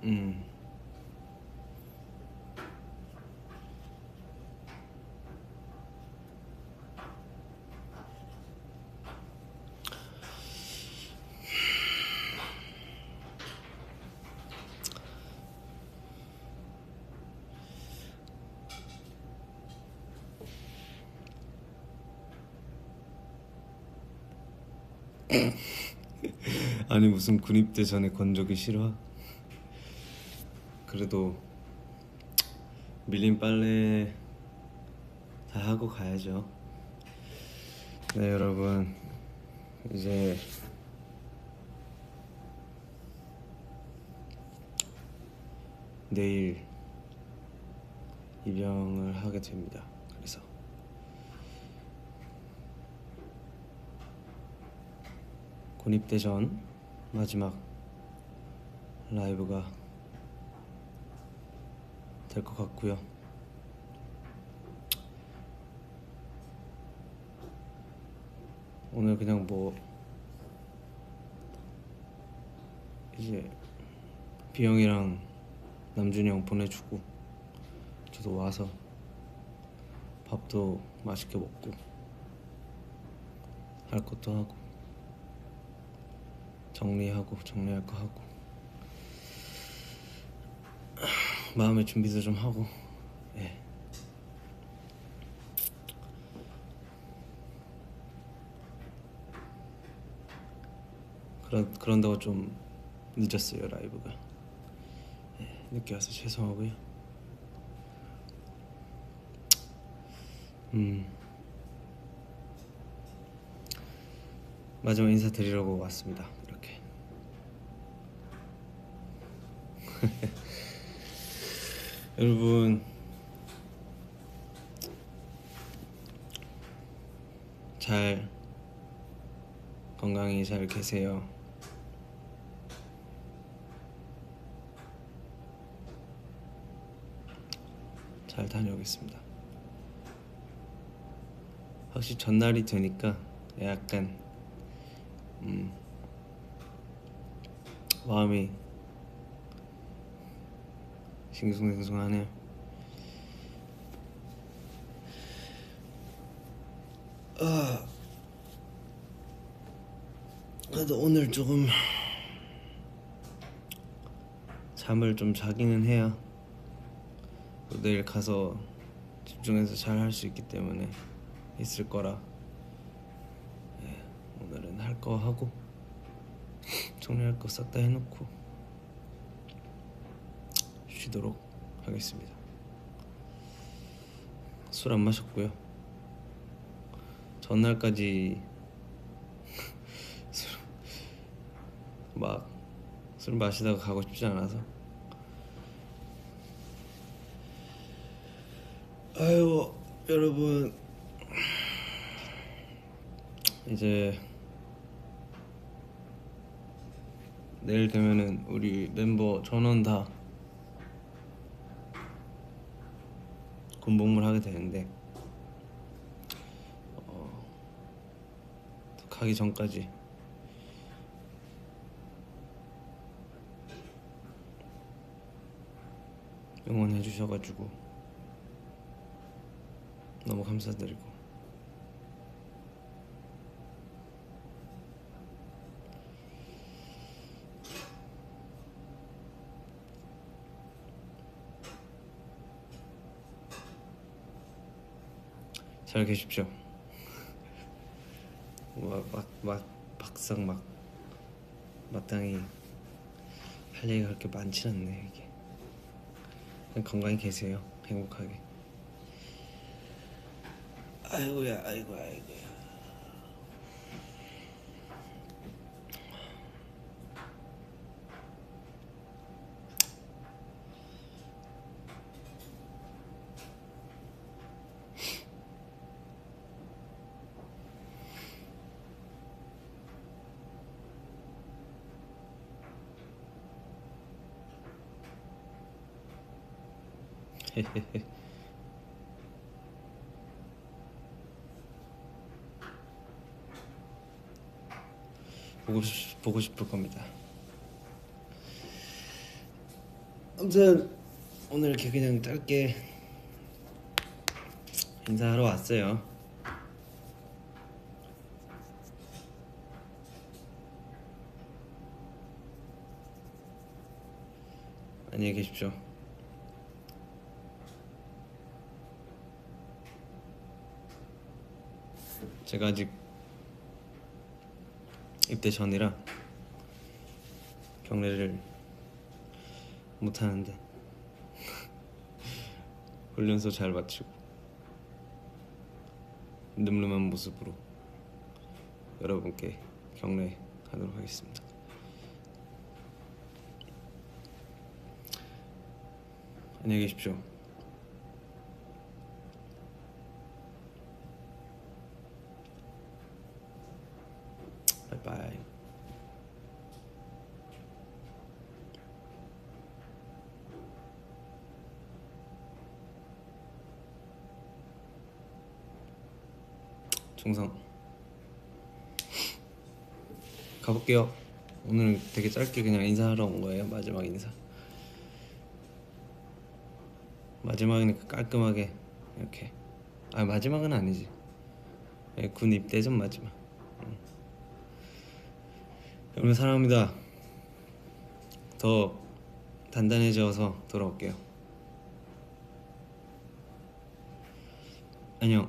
음. 아니 무슨 군입대 전에 건조기 싫어? 그래도 밀린 빨래 다 하고 가야죠. 네 여러분, 이제 내일 입영을 하게 됩니다. 그래서 군입대 전 마지막 라이브가 될 것 같고요. 오늘 그냥 뭐 이제 비영이랑 남준이 형 보내주고 저도 와서 밥도 맛있게 먹고 할 것도 하고 정리할 거 하고 마음의 준비도 좀 하고. 예. 그런다고 좀 늦었어요 라이브가. 예, 늦게 와서 죄송하고요. 마지막 인사드리려고 왔습니다. 이렇게. 여러분 잘 건강히 잘 계세요. 잘 다녀오겠습니다. 확실히 전날이 되니까 약간 마음이 싱숭생숭하네요. 그래도 오늘 조금 잠을 좀 자기는 해야 내일 가서 집중해서 잘 할 수 있기 때문에 있을 거라. 네, 오늘은 할 거 하고 정리할 거 싹 다 해놓고 쉬도록 하겠습니다. 술 안 마셨고요. 전날까지 술 마시다가 가고 싶지 않아서. 아이고 여러분, 이제 내일 되면은 우리 멤버 전원 다 군복무를 하게 되는데 가기 전까지 응원해 주셔가지고 너무 감사드리고, 잘 계십시오. 막상 마땅히 할 얘기가 그렇게 많진 않네 이게. 그냥 건강히 계세요. 행복하게. 아이고야. 보고 싶을 겁니다. 아무튼 오늘 이렇게 그냥 짧게 인사하러 왔어요. 안녕히 계십시오. 제가 아직 입대 전이라 경례를 못하는데 훈련소 잘 마치고 늠름한 모습으로 여러분께 경례하도록 하겠습니다. 안녕히 계십시오. 바이바이. 충성. 가볼게요. 오늘 되게 짧게 그냥 인사하러 온 거예요. 마지막 인사. 마지막이니까 깔끔하게 이렇게. 아, 마지막은 아니지. 군 입대 전 마지막. 여러분 사랑합니다. 더 단단해져서 돌아올게요. 안녕.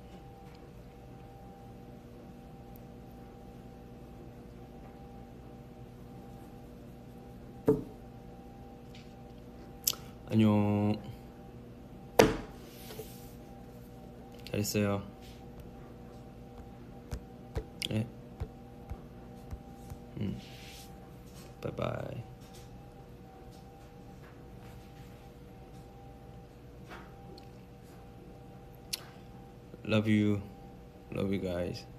안녕. 잘 있어요. 네. 바이바이. Love you. Love you guys.